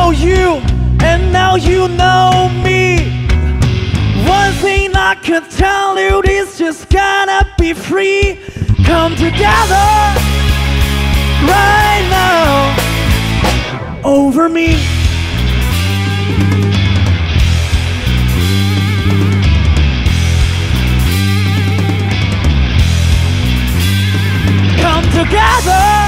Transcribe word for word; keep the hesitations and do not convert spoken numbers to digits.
know you, and now you know me. One thing I can tell you is just gotta be free. Come together right now over me. Come together